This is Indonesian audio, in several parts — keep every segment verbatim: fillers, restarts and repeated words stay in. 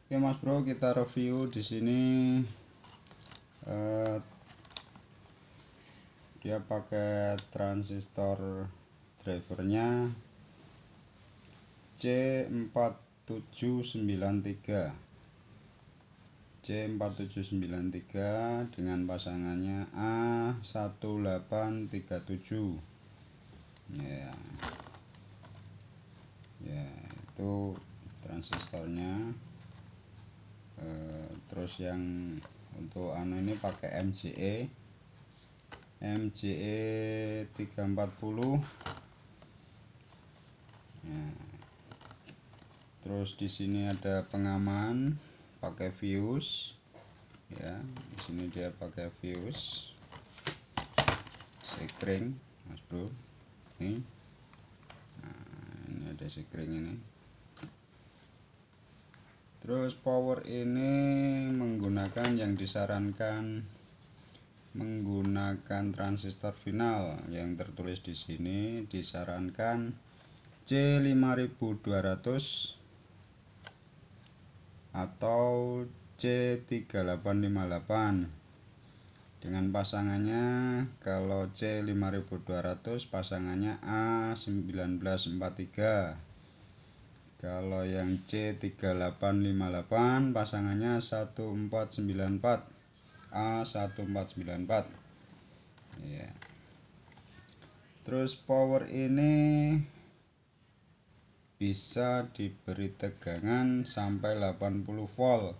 Oke Mas Bro, kita review di sini eh, dia pakai transistor drivernya C empat tujuh sembilan tiga C empat tujuh sembilan tiga dengan pasangannya A satu delapan tiga tujuh ya. Ya, itu transistornya. Uh, terus yang untuk anu ini pakai M J E M J E tiga empat nol ya. Terus di sini ada pengaman pakai fuse ya. Di sini dia pakai fuse sekring Mas Bro, ini nah, ini ada sekring ini. Terus power ini menggunakan yang disarankan menggunakan transistor final yang tertulis di sini, disarankan C lima ribu dua ratus atau C tiga delapan lima delapan. Dengan pasangannya, kalau C lima ribu dua ratus pasangannya A seribu sembilan ratus empat puluh tiga. Kalau yang C tiga delapan lima delapan pasangannya satu empat sembilan empat A satu empat sembilan empat ya. Terus power ini bisa diberi tegangan sampai delapan puluh volt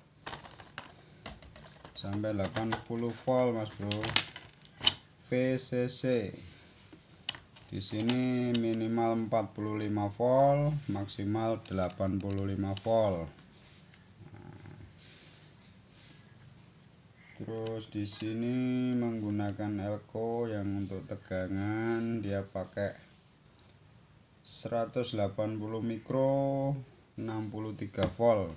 sampai delapan puluh volt Mas Bro. V C C di sini minimal empat puluh lima volt, maksimal delapan puluh lima volt. Nah, terus di sini menggunakan elko yang untuk tegangan dia pakai seratus delapan puluh mikro, enam puluh tiga volt.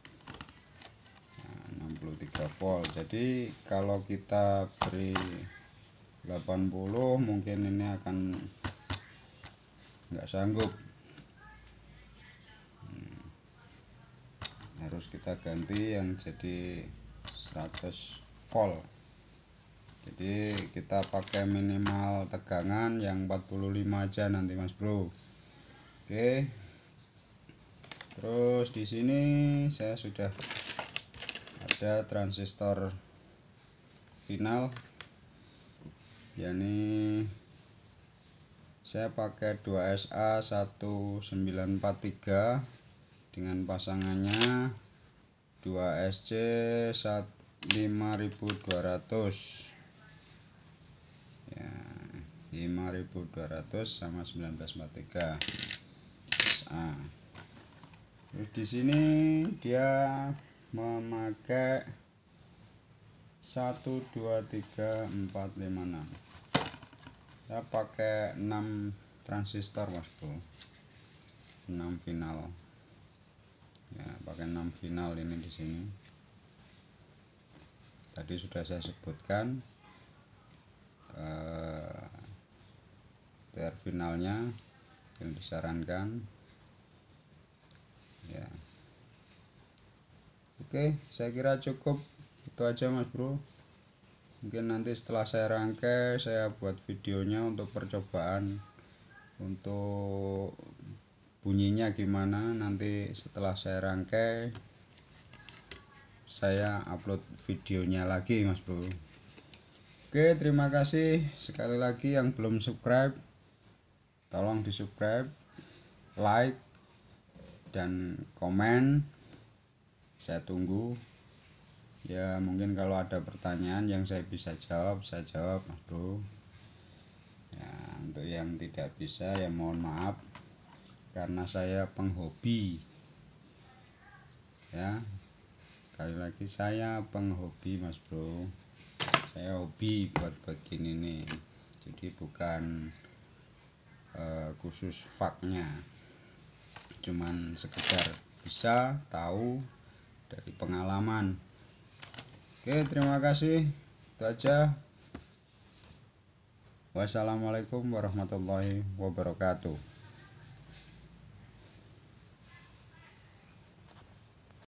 Nah, enam puluh tiga volt. Jadi kalau kita beri delapan puluh mungkin ini akan nggak sanggup, hmm. harus kita ganti yang jadi seratus volt. Jadi kita pakai minimal tegangan yang empat puluh lima aja nanti Mas Bro. Oke. Terus di sini saya sudah ada transistor final, yakni saya pakai dua S A satu sembilan empat tiga dengan pasangannya dua S C lima ribu dua ratus ya, lima ribu dua ratus sama seribu sembilan ratus empat puluh tiga S A. Terus di sini dia memakai satu dua tiga empat lima enam. Saya pakai enam transistor Mas Bro, enam final ya, pakai enam final ini di sini. Tadi sudah saya sebutkan eh, T R finalnya yang disarankan ya. Oke, saya kira cukup itu aja Mas Bro. Mungkin nanti setelah saya rangkai saya buat videonya untuk percobaan untuk bunyinya gimana. Nanti setelah saya rangkai saya upload videonya lagi Mas Bro. Oke, terima kasih sekali lagi yang belum subscribe, tolong di subscribe, like dan komen. Saya tunggu ya. Mungkin kalau ada pertanyaan yang saya bisa jawab, saya jawab Mas Bro ya. Untuk yang tidak bisa ya mohon maaf, karena saya penghobi ya. Sekali lagi saya penghobi Mas Bro, saya hobi buat begini nih, jadi bukan uh, khusus faknya, cuman sekedar bisa tahu dari pengalaman. Oke, terima kasih. Itu aja. Wassalamualaikum warahmatullahi wabarakatuh.